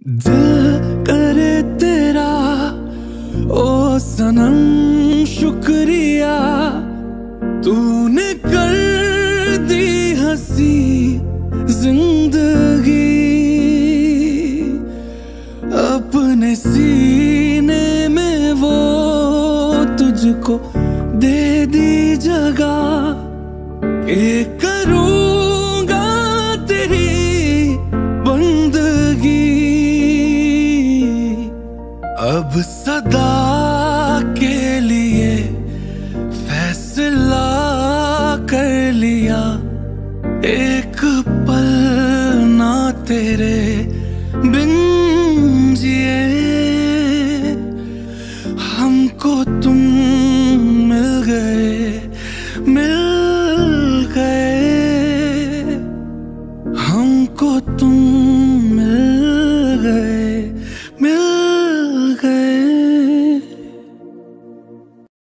दिल करे तेरा ओ सनम शुक्रिया, तूने कर दी हंसी जिंदगी। अपने सीने में वो तुझको दे दी जगह, के करूँगा तेरी बंदगी। अब सदा